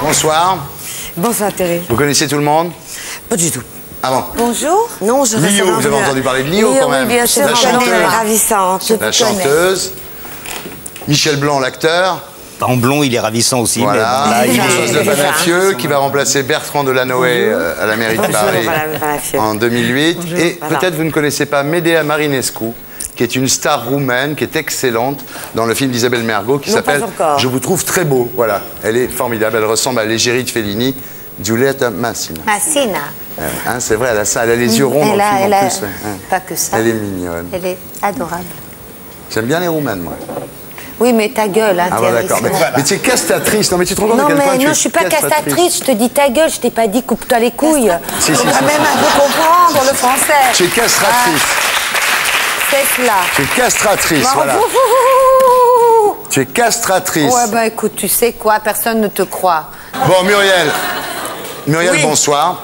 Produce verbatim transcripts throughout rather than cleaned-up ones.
bonsoir. Bonsoir Thierry. Vous connaissez tout le monde? Pas du tout. Ah bon? Bonjour. Non, je Lio, vous avez entendu parler de Lio, Lio, quand même? Oui, bien sûr, la chanteuse. Elle est ravissante. La chanteuse. Michel Blanc, l'acteur. En blond, il est ravissant aussi. Voilà. Mais bon, là, il Françoise est... de Banafieux, qui va remplacer Bertrand Delanoë euh, à la mairie de Paris en deux mille huit. Bonjour. Et Voilà. peut-être vous ne connaissez pas Medea Marinescu, qui est une star roumaine, qui est excellente dans le film d'Isabelle Mergo, qui Non, s'appelle pas encore. Je vous trouve très beau. Voilà, elle est formidable. Elle ressemble à l'égérie de Fellini, Giulietta Massina. Massina. Euh, hein, c'est vrai, elle a ça, elle a les yeux ronds dans Elle le a, film elle en a plus. Ouais, hein. pas que ça. Elle est mignonne. Elle est adorable. J'aime bien les roumaines, moi. Oui, mais ta gueule, hein, Ah bon, Thierry, d'accord. Mais, sinon- mais tu es castratrice. Non, mais tu te rends compte Non, à quel point mais tu non, es je suis pas castratrice, je te dis ta gueule, je t'ai pas dit coupe-toi les couilles. Si, si, si, On va si, même si. un peu comprendre le français. Tu es castratrice. C'est cela. Tu es castratrice, Bon, voilà. ouh, ouh, ouh, ouh. Tu es castratrice. Ouais, bah écoute, tu sais quoi, personne ne te croit. Bon, Muriel. Muriel, Oui. bonsoir.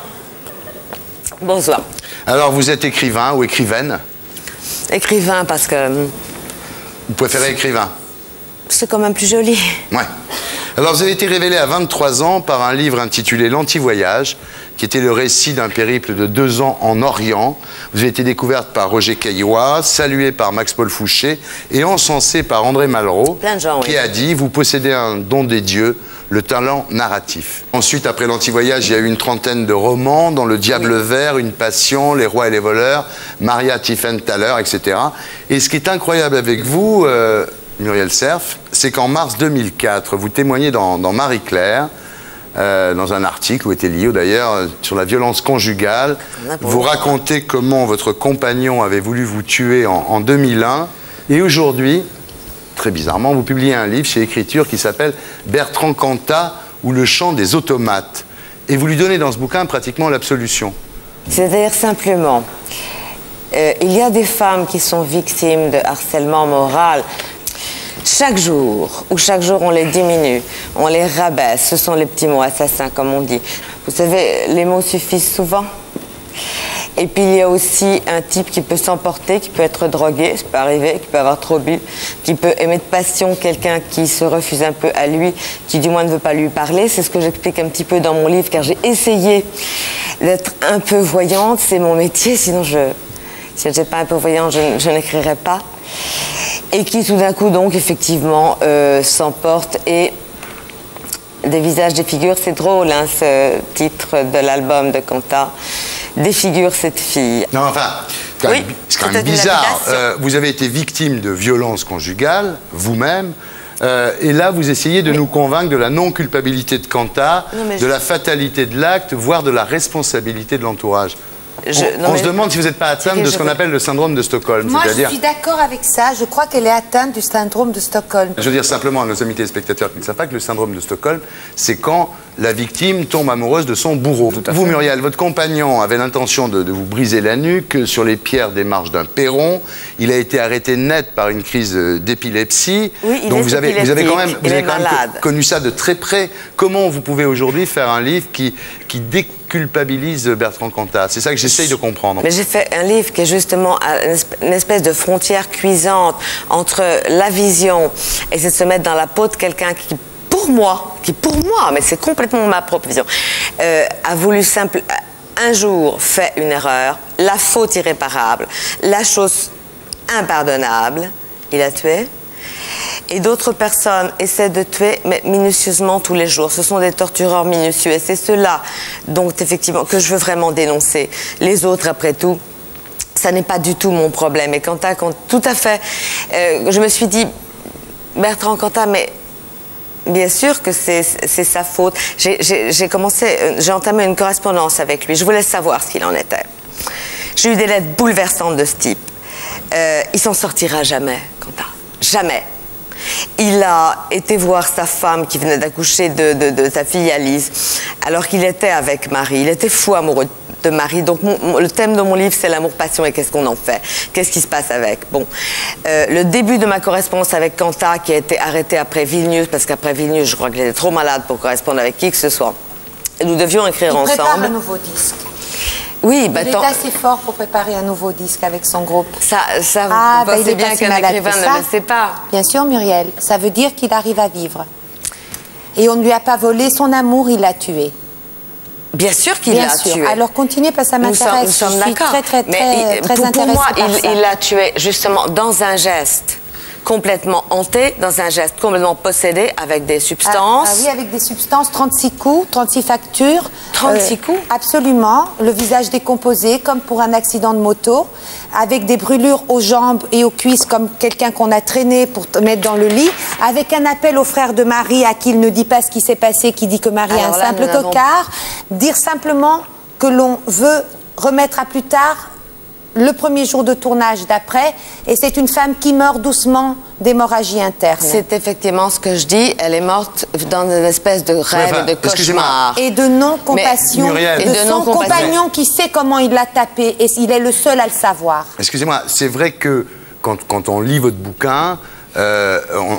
Bonsoir. Alors, vous êtes écrivain ou écrivaine? Écrivain, parce que hum, Vous préférez écrivain? c'est quand même plus joli. Ouais. Alors, vous avez été révélé à vingt-trois ans par un livre intitulé L'Anti-Voyage, qui était le récit d'un périple de deux ans en Orient. Vous avez été découverte par Roger Caillois, saluée par Max-Paul Fouché et encensée par André Malraux, Plein de gens, qui oui. a dit « Vous possédez un don des dieux, le talent narratif ». Ensuite, après L'Anti-Voyage, il y a eu une trentaine de romans, dont Le Diable Vert, Une Passion, Les Rois et les Voleurs, Maria Tiefenthaler, et cetera. Et ce qui est incroyable avec vous, euh, Muriel Cerf, c'est qu'en mars deux mille quatre, vous témoignez dans, dans Marie-Claire, euh, dans un article où était Lio d'ailleurs, euh, sur la violence conjugale. Vous racontez comment votre compagnon avait voulu vous tuer en, en deux mille un. Et aujourd'hui, très bizarrement, vous publiez un livre chez Écriture qui s'appelle Bertrand Cantat ou le chant des automates. Et vous lui donnez dans ce bouquin pratiquement l'absolution. C'est-à-dire simplement, euh, il y a des femmes qui sont victimes de harcèlement moral chaque jour, ou chaque jour on les diminue, on les rabaisse, ce sont les petits mots assassins comme on dit. Vous savez, les mots suffisent souvent. Et puis il y a aussi un type qui peut s'emporter, qui peut être drogué, ça peut arriver, qui peut avoir trop bu, qui peut aimer de passion quelqu'un qui se refuse un peu à lui, qui du moins ne veut pas lui parler. C'est ce que j'explique un petit peu dans mon livre, car j'ai essayé d'être un peu voyante, c'est mon métier, sinon je, si je n'étais pas un peu voyante, je, je n'écrirais pas. Et qui tout d'un coup donc effectivement euh, s'emporte et des visages, des figures, c'est drôle hein, ce titre de l'album de Cantat, défigure cette fille. Non, enfin, c'est quand Oui, même, c'est quand c'est même une bizarre. lapidation. Euh, vous avez été victime de violences conjugales, vous-même. Euh, et là, vous essayez de nous convaincre de la non-culpabilité de Cantat, Non, mais de je- la fatalité de l'acte, voire de la responsabilité de l'entourage. Je- on non, on mais- se demande si vous n'êtes pas atteinte C'est que de je ce qu'on veux- appelle le syndrome de Stockholm. Moi, je C'est-à-dire, suis d'accord avec ça. Je crois qu'elle est atteinte du syndrome de Stockholm. je veux dire simplement à nos amis téléspectateurs qui ne savent pas que le syndrome de Stockholm, c'est quand la victime tombe amoureuse de son bourreau. Vous, Muriel, votre compagnon avait l'intention de, de vous briser la nuque sur les pierres des marches d'un perron. Il a été arrêté net par une crise euh, d'épilepsie. Oui, il Donc est vous avez, vous avez quand même, épileptique, vous il avez est quand même malade. co- connu ça de très près. Comment vous pouvez aujourd'hui faire un livre qui, qui déculpabilise Bertrand Cantat? C'est ça que j'essaye de comprendre. Mais j'ai fait un livre qui est justement à une esp- une espèce de frontière cuisante entre la vision et c'est de se mettre dans la peau de quelqu'un qui, pour moi, qui pour moi, mais c'est complètement ma propre vision, euh, a voulu simple, un jour fait une erreur, la faute irréparable, la chose impardonnable, il a tué. Et d'autres personnes essaient de tuer, mais minutieusement tous les jours. Ce sont des tortureurs minutieux. Et c'est cela, donc, effectivement, que je veux vraiment dénoncer. Les autres, après tout, ça n'est pas du tout mon problème. Et Cantat, quand, tout à fait, euh, je me suis dit, Bertrand Cantat, mais bien sûr que c'est c'est sa faute. J'ai- J'ai j'ai commencé, euh, j'ai entamé une correspondance avec lui. Je voulais savoir ce qu'il en était. J'ai eu des lettres bouleversantes de ce type. Euh, il s'en sortira jamais, Cantat. Jamais. Il a été voir sa femme qui venait d'accoucher de, de, de sa fille Alice, alors qu'il était avec Marie. Il était fou amoureux de Marie. Donc mon- mon- le thème de mon livre, c'est l'amour-passion et qu'est-ce qu'on en fait, qu'est-ce qui se passe avec. Bon, euh, le début de ma correspondance avec Cantat, qui a été arrêté après Vilnius, parce qu'après Vilnius, je crois qu'il était trop malade pour correspondre avec qui que ce soit. Et nous devions écrire Il prépare ensemble. un nouveau disque. Oui, bah Il tant- est assez fort pour préparer un nouveau disque avec son groupe. ça, ça vous Ah, bah, pensez il est bien pas si qu'un malade écrivain que ne ça. le sait pas. Bien sûr, Muriel. Ça veut dire qu'il arrive à vivre. et on ne lui a pas volé son amour, il l'a tué. Bien sûr qu'il Bien l'a sûr. tué. Alors continuez parce que ça Nous sommes, m'intéresse. nous sommes Je suis d'accord. très très très, Mais très pour, pour intéressée moi, par il ça. il l'a tué justement dans un geste complètement hanté, dans un geste complètement possédé avec des substances. Ah, ah oui, avec des substances, trente-six coups, trente-six factures. trente-six coups Absolument. Le visage décomposé, comme pour un accident de moto, avec des brûlures aux jambes et aux cuisses, comme quelqu'un qu'on a traîné pour te mettre dans le lit, avec un appel au frère de Marie à qui il ne dit pas ce qui s'est passé, qui dit que Marie Alors est un là, simple nous n'avons- cocard, dire simplement que l'on veut remettre à plus tard le premier jour de tournage d'après, et c'est une femme qui meurt doucement d'hémorragie interne. C'est effectivement ce que je dis. Elle est morte dans une espèce de rêve, enfin, et de excusez-moi. cauchemar. Et de non-compassion Muriel. Et de, de son non-compassion. compagnon qui sait comment il l'a tapé, et il est le seul à le savoir. Excusez-moi, c'est vrai que quand, quand on lit votre bouquin, euh,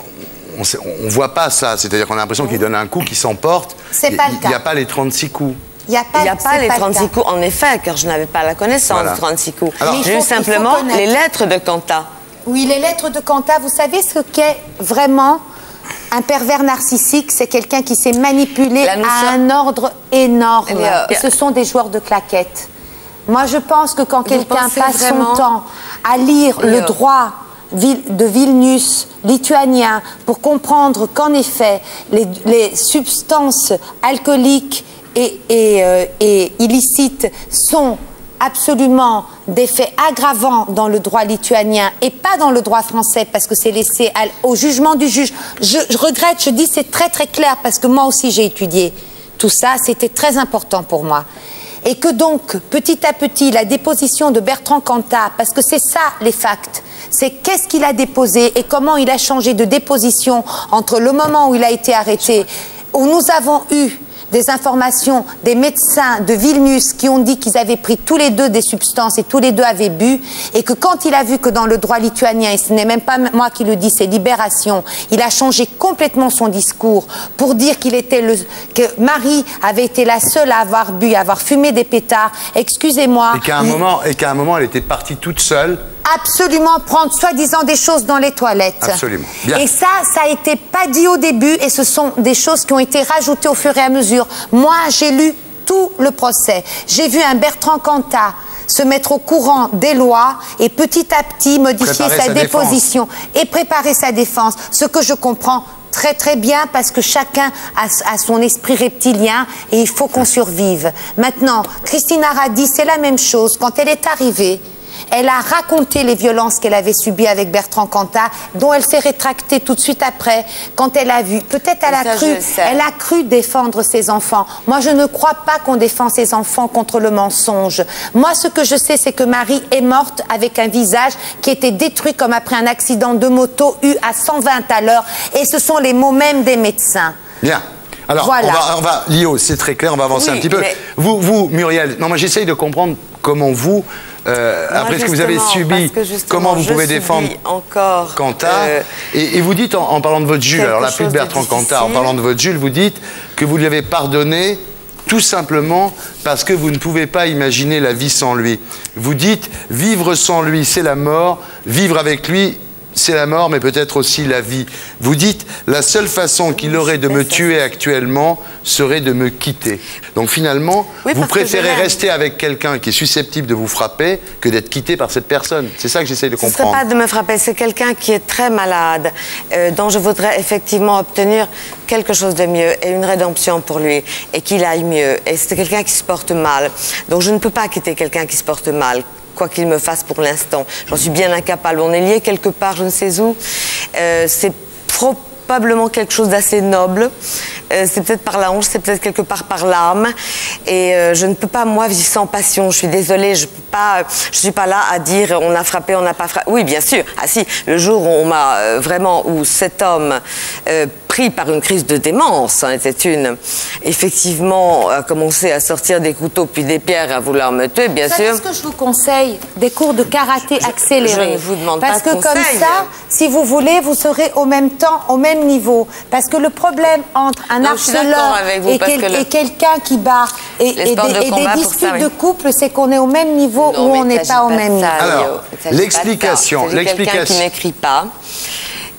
on ne voit pas ça. C'est-à-dire qu'on a l'impression qu'il donne un coup, qu'il s'emporte. C'est pas le Il cas. n'y a pas les trente-six coups. Il n'y a pas, Il n'y a pas c'est les le trente-six cas. coups, en effet, car je n'avais pas la connaissance Voilà. des trente-six coups. Alors- Mais il J'ai faut- eu il faut simplement connaître. les lettres de Quentin. Oui, les lettres de Quentin, vous savez ce qu'est vraiment un pervers narcissique? C'est quelqu'un qui s'est manipulé Là, nous à sommes- un ordre énorme. Eh bien, Et ce sont des joueurs de claquettes. Moi, je pense que quand quelqu'un pensez passe vraiment- son temps à lire Et le euh, droit Vil- de Vilnius, lituanien, pour comprendre qu'en effet, les, les substances alcooliques et, et, euh, et illicites sont absolument des faits aggravants dans le droit lituanien et pas dans le droit français parce que c'est laissé à- au jugement du juge. Je, je regrette, je dis c'est très très clair parce que moi aussi j'ai étudié tout ça, c'était très important pour moi. Et que donc, petit à petit, la déposition de Bertrand Cantat, parce que c'est ça les facts, c'est qu'est-ce qu'il a déposé et comment il a changé de déposition entre le moment où il a été arrêté, où nous avons eu des informations des médecins de Vilnius qui ont dit qu'ils avaient pris tous les deux des substances et tous les deux avaient bu, et que quand il a vu que dans le droit lituanien, et ce n'est même pas moi qui le dis, c'est Libération, il a changé complètement son discours pour dire qu'il était le, que Marie avait été la seule à avoir bu, à avoir fumé des pétards. Excusez-moi. Et qu'à un, il- moment, et qu'à un moment, elle était partie toute seule. absolument prendre soi-disant des choses dans les toilettes. Absolument. Bien. Et ça, ça a été pas dit au début et ce sont des choses qui ont été rajoutées au fur et à mesure. Moi, j'ai lu tout le procès. J'ai vu un Bertrand Cantat se mettre au courant des lois et petit à petit modifier Préparer sa, sa déposition et préparer sa défense. Ce que je comprends très très bien parce que chacun a, a son esprit reptilien et il faut qu'on survive. Maintenant, Christina Radi, c'est la même chose. Quand elle est arrivée, elle a raconté les violences qu'elle avait subies avec Bertrand Cantat, dont elle s'est rétractée tout de suite après, quand elle a vu. Peut-être elle a Ça, cru, je sais. elle a cru défendre ses enfants. Moi, je ne crois pas qu'on défend ses enfants contre le mensonge. Moi, ce que je sais, c'est que Marie est morte avec un visage qui était détruit comme après un accident de moto eu à cent vingt à l'heure. Et ce sont les mots même des médecins. Bien. Alors, Voilà. on va, on va, Lio, c'est très clair, on va avancer Oui, un petit peu. mais- Vous, vous, Muriel, non, moi j'essaye de comprendre comment vous, euh, Moi, après ce que vous avez justement, subi, parce que justement, comment vous je pouvez subis défendre encore Quentin. euh, et, et vous dites, en, en parlant de votre Jules, quelque alors la plus de chose de Bertrand Cantat, en difficile. parlant de votre Jules, vous dites que vous lui avez pardonné tout simplement parce que vous ne pouvez pas imaginer la vie sans lui. Vous dites, vivre sans lui, c'est la mort, vivre avec lui, c'est la mort, mais peut-être aussi la vie. Vous dites, la seule façon qu'il aurait de me tuer actuellement serait de me quitter. Donc finalement, Oui, vous parce que je préférez l'aime. rester avec quelqu'un qui est susceptible de vous frapper que d'être quitté par cette personne. C'est ça que j'essaie de Ce ne serait comprendre. pas de me frapper, c'est quelqu'un qui est très malade, euh, dont je voudrais effectivement obtenir quelque chose de mieux et une rédemption pour lui, et qu'il aille mieux. Et c'est quelqu'un qui se porte mal. Donc je ne peux pas quitter quelqu'un qui se porte mal, quoi qu'il me fasse pour l'instant. J'en suis bien incapable. On est liés quelque part, je ne sais où. Euh, c'est probablement quelque chose d'assez noble. Euh, c'est peut-être par la hanche, c'est peut-être quelque part par l'âme. Et euh, je ne peux pas, moi, vivre sans passion. Je suis désolée, je peux pas, je suis pas là à dire on a frappé, on n'a pas frappé. Oui, bien sûr. Ah si, le jour où on m'a euh, vraiment, où cet homme euh, pris par une crise de démence, hein, était une, effectivement, a commencé à sortir des couteaux puis des pierres à vouloir me tuer, bien Vous savez sûr. ce que je vous conseille? Des cours de karaté accélérés. je ne vous demande Parce pas de que comme conseils. ça, si vous voulez, vous serez au même temps, au même niveau. Parce que le problème entre un Non, je suis d'accord harceleur avec vous, et, parce quel- que le- et quelqu'un qui bat et, Les et sports des, de et des combat, pour disputes ça, oui. de couple, c'est qu'on est au même niveau Non, ou mais on il n'est s'agit pas au de même ça, niveau. Alors, Léo. Il s'agit pas de ça. l'explication, Il s'agit de quelqu'un l'explication. qui n'écrit pas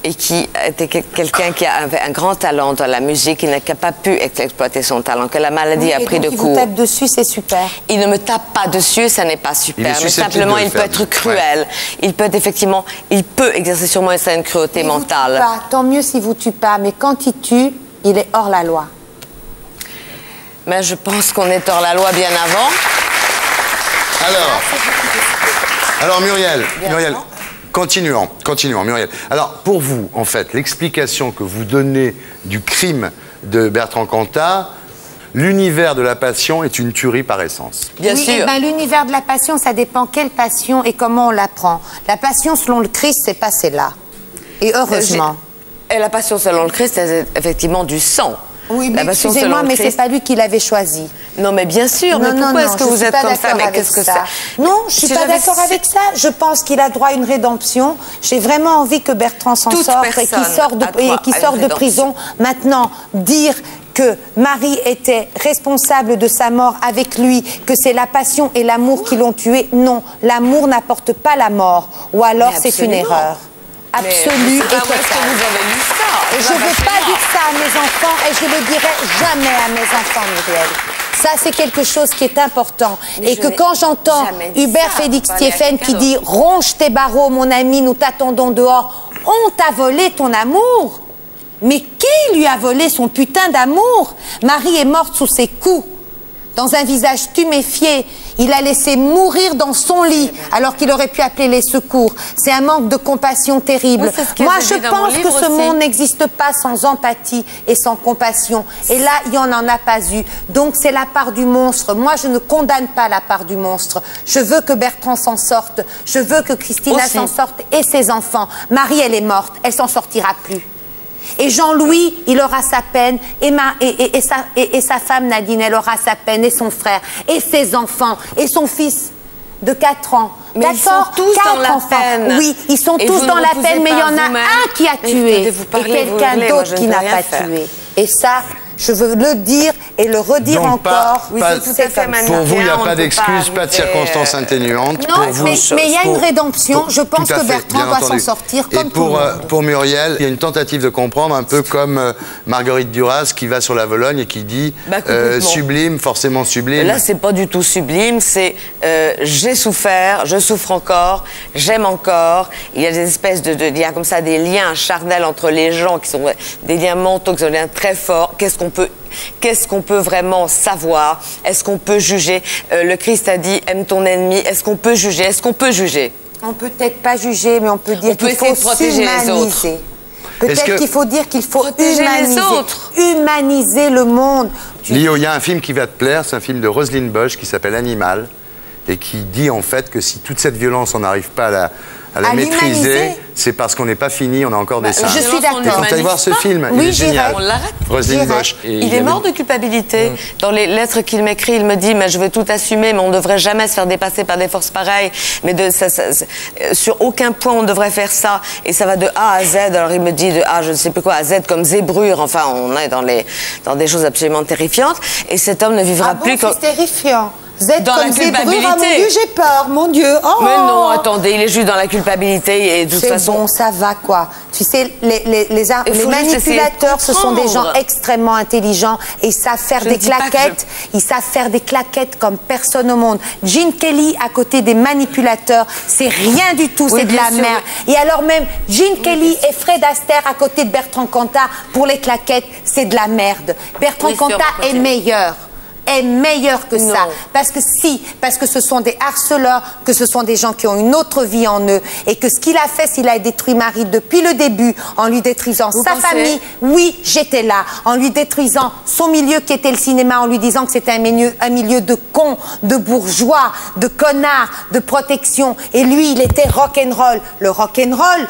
et qui était quelqu'un qui avait un grand talent dans la musique, qui n'a pas pu exploiter son talent, que la maladie oui, a pris de court. court. Il vous tape dessus, c'est super. Il ne me tape pas dessus, ça n'est pas super. Mais simplement, il peut être cruel. Ouais. Il peut être effectivement, il peut exercer sur moi une certaine cruauté il mentale. Vous tue pas. Tant mieux s'il vous tue pas, mais quand il tue, il est hors la loi. Mais je pense qu'on est hors la loi bien avant. Alors, alors Muriel, Muriel, continuons, continuons, Muriel. Alors, pour vous, en fait, l'explication que vous donnez du crime de Bertrand Cantat, l'univers de la passion est une tuerie par essence. Bien oui, sûr. Eh ben, l'univers de la passion, ça dépend quelle passion et comment on la prend. La passion selon le Christ, c'est pas celle-là. Et heureusement. Et la passion selon le Christ, c'est effectivement du sang. Oui, mais excusez-moi, mais c'est pas lui qui l'avait choisi. Non, mais bien sûr, non, mais pourquoi est-ce que vous êtes comme ça? Mais qu'est-ce que ça? Non, je suis pas d'accord avec ça. Je pense qu'il a droit à une rédemption. J'ai vraiment envie que Bertrand s'en sorte et qu'il sorte de, et qu'il sorte de prison. Maintenant, dire que Marie était responsable de sa mort avec lui, que c'est la passion et l'amour qui l'ont tué, non. L'amour n'apporte pas la mort. Ou alors c'est une erreur. Absolue et totale. Et je ne veux pas dire ça à mes enfants et je ne le dirai jamais à mes enfants, Muriel. Ça, c'est quelque chose qui est important. Mais et que quand j'entends Hubert Félix Thiéphane qui dit « Ronge tes barreaux, mon ami, nous t'attendons dehors », on t'a volé ton amour. Mais qui lui a volé son putain d'amour? Marie est morte sous ses coups. Dans un visage tuméfié, il a laissé mourir dans son lit alors qu'il aurait pu appeler les secours. C'est un manque de compassion terrible. Oui, Moi, je pense que ce aussi. monde n'existe pas sans empathie et sans compassion. Et là, il n'y en a pas eu. Donc, c'est la part du monstre. Moi, je ne condamne pas la part du monstre. Je veux que Bertrand s'en sorte. Je veux que Christina s'en sorte et ses enfants. Marie, elle est morte. Elle s'en sortira plus. Et Jean-Louis, il aura sa peine, et, ma, et, et, et, sa, et, et sa femme Nadine, elle aura sa peine, et son frère, et ses enfants, et son fils de quatre ans. Mais ils sont tous dans la peine. Oui, ils sont et tous dans la peine, mais il y en a un qui a tué, et quelqu'un d'autre qui n'a pas faire. tué. Et ça, je veux le dire et le redire Donc, encore. Pas, oui, pas, tout à fait pour vous, il n'y a pas d'excuses, pas de circonstances atténuantes. Non, pour vous, mais il y a une rédemption. Pour, je pense que Bertrand doit s'en sortir comme et pour, tout le monde. pour Muriel, il y a une tentative de comprendre, un peu comme euh, Marguerite Duras qui va sur la Vologne et qui dit bah, euh, sublime, forcément sublime. Là, c'est pas du tout sublime, c'est euh, j'ai souffert, je souffre encore, j'aime encore. Il y a des espèces de, de il y a comme ça des liens charnels entre les gens qui sont des liens mentaux, qui sont des liens très forts. Qu'est-ce qu'on peut Qu'est-ce qu'on peut vraiment savoir? Est-ce qu'on peut juger? euh, Le Christ a dit aime ton ennemi. Est-ce qu'on peut juger? Est-ce qu'on peut juger? On peut peut-être pas juger, mais on peut dire qu'il faut s'humaniser. Peut-être qu'il faut dire qu'il faut humaniser, les autres. humaniser le monde. Lio, il y a un film qui va te plaire, c'est un film de Roselyne Bosch qui s'appelle Animal et qui dit en fait que si toute cette violence, on n'arrive pas à la, à la à maîtriser, c'est parce qu'on n'est pas fini, on a encore bah, des seins. Je suis d'accord. Il faut aller voir ce film, oui, il est génial. On l'arrête. Roselyne Bosch. Il, il est mort de culpabilité. Mmh. Dans les lettres qu'il m'écrit, il me dit mais je vais tout assumer, mais on ne devrait jamais se faire dépasser par des forces pareilles. Mais de, ça, ça, sur aucun point on devrait faire ça. Et ça va de A à Z. Alors il me dit de A, je ne sais plus quoi, à Z comme zébrure. Enfin, on est dans, les, dans des choses absolument terrifiantes. Et cet homme ne vivra ah plus bon, comme... C'est terrifiant. Vous êtes dans comme la culpabilité. Ah, mon Dieu, j'ai peur, mon Dieu. Oh. Mais non, attendez, il est juste dans la culpabilité et de toute façon... bon, ça va quoi. Tu sais, les, les, les, les manipulateurs, ce sont des gens extrêmement intelligents et ils savent faire je des claquettes. Je... Ils savent faire des claquettes comme personne au monde. Gene Kelly à côté des manipulateurs, c'est rien du tout, oui, c'est de la sûr, merde. Oui. Et alors même, Gene oui, Kelly et Fred Astaire à côté de Bertrand Cantat pour les claquettes, c'est de la merde. Bertrand oui, Cantat est meilleur. est meilleur que non. ça. Parce que si, parce que ce sont des harceleurs, que ce sont des gens qui ont une autre vie en eux, et que ce qu'il a fait, s'il a détruit Marie depuis le début, en lui détruisant Vous sa pensez? famille, oui, j'étais là, en lui détruisant son milieu qui était le cinéma, en lui disant que c'était un milieu, un milieu de cons, de bourgeois, de connards, de protection, et lui, il était rock'n'roll. Le rock'n'roll,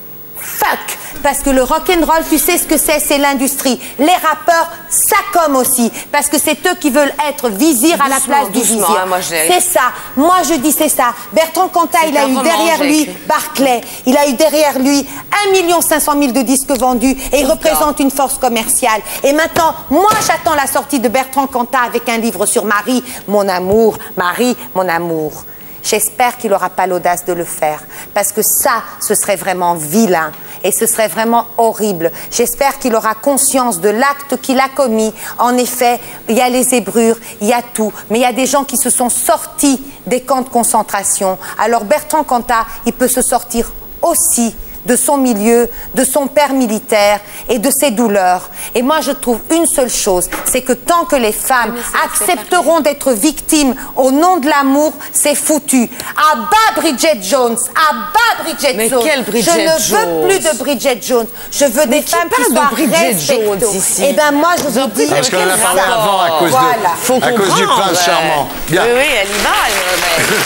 fuck. Parce que le rock'n'roll, tu sais ce que c'est, c'est l'industrie. Les rappeurs, ça comme aussi. Parce que c'est eux qui veulent être vizir à la place du vizir. Hein, c'est ça. Moi, je dis c'est ça. Bertrand Cantat, il a eu derrière lui Barclay. Il a eu derrière lui un million cinq cent mille de disques vendus et il représente une force commerciale. Et maintenant, moi, j'attends la sortie de Bertrand Cantat avec un livre sur Marie, mon amour. Marie, mon amour. J'espère qu'il n'aura pas l'audace de le faire. Parce que ça, ce serait vraiment vilain. Et ce serait vraiment horrible. J'espère qu'il aura conscience de l'acte qu'il a commis. En effet, il y a les zébrures, il y a tout. Mais il y a des gens qui se sont sortis des camps de concentration. Alors Bertrand Cantat, il peut se sortir aussi de son milieu, de son père militaire et de ses douleurs. Et moi, je trouve une seule chose, c'est que tant que les femmes accepteront d'être victimes au nom de l'amour, c'est foutu. À bas Bridget Jones, à bas Bridget Mais Jones. quelle Bridget je ne veux Jones plus de Bridget Jones. Je veux Mais des qui femmes qui parle de soient Bridget Jones respectées. ici? Eh bien, moi, je vous dis... Parce qu'on en a parlé rapport? avant à cause, Voilà. de, Faut à cause du comprendre. prince charmant. Bien. Oui, oui, elle y va, elle, mais...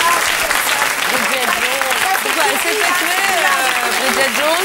Bridget Jones. Pourquoi elle s'est fait tuer, euh, Bridget Jones?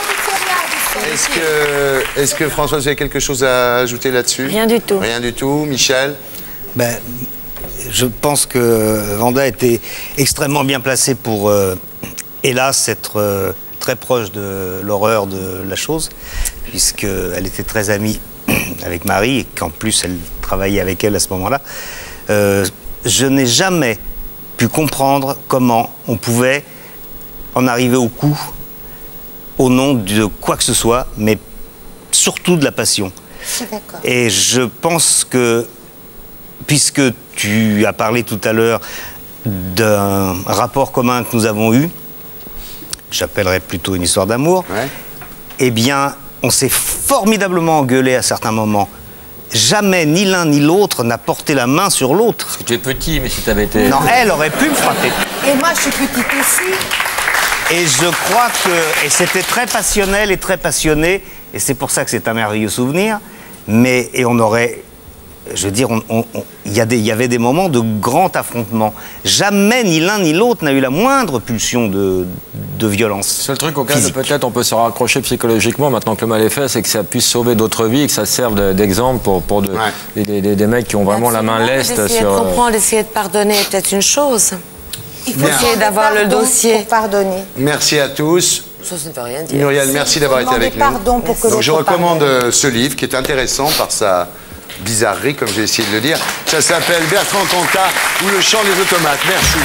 Est-ce que, est-ce que Françoise, vous avez quelque chose à ajouter là-dessus? Rien du tout. Rien du tout. Michel? Ben, je pense que Vanda était extrêmement bien placée pour, euh, hélas, être euh, très proche de l'horreur de la chose, puisqu'elle était très amie avec Marie et qu'en plus elle travaillait avec elle à ce moment-là. Euh, je n'ai jamais pu comprendre comment on pouvait en arriver au coup au nom de quoi que ce soit, mais surtout de la passion. Et je pense que, puisque tu as parlé tout à l'heure d'un rapport commun que nous avons eu, j'appellerais plutôt une histoire d'amour, Ouais. eh bien, on s'est formidablement engueulé à certains moments. Jamais ni l'un ni l'autre n'a porté la main sur l'autre. Parce que tu es petit, mais si tu avais été... Non, elle aurait pu me frapper. Et moi, je suis petite aussi. Et je crois que... Et c'était très passionnel et très passionné, et c'est pour ça que c'est un merveilleux souvenir, mais... Et on aurait... Je veux dire, on, on, on, il y a des, il y avait des moments de grand affrontement. Jamais ni l'un ni l'autre n'a eu la moindre pulsion de, de violence. Seul truc auquel physique. peut-être on peut se raccrocher psychologiquement maintenant que le mal est fait, c'est que ça puisse sauver d'autres vies et que ça serve de- d'exemple pour, pour de- Ouais. des, des- des mecs qui ont vraiment la main leste D'essayer sur... de euh, comprendre, d'essayer de pardonner est peut-être une chose. Il faut Bien. essayer d'avoir le pardon dossier. pour pardonner. Merci à tous. Ça, ça ne veut rien dire. Muriel, merci d'avoir été Demander avec nous. pardon pour que Donc je l'autre recommande pardonne. euh, ce livre qui est intéressant par sa bizarrerie, comme j'ai essayé de le dire. Ça s'appelle Bertrand Cantat ou Le chant des automates. Merci.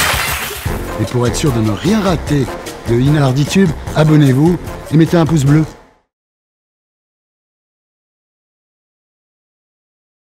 Et pour être sûr de ne rien rater de Inarditube, abonnez-vous et mettez un pouce bleu.